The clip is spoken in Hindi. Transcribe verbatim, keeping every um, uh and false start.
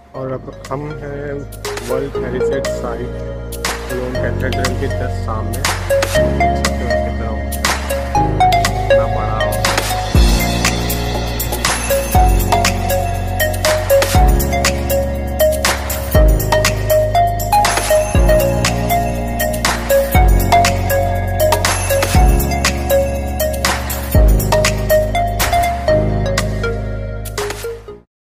और अब हम हैं वर्ल्ड हेरिटेज साइट लोन कैथेड्रल के जस्ट सामने।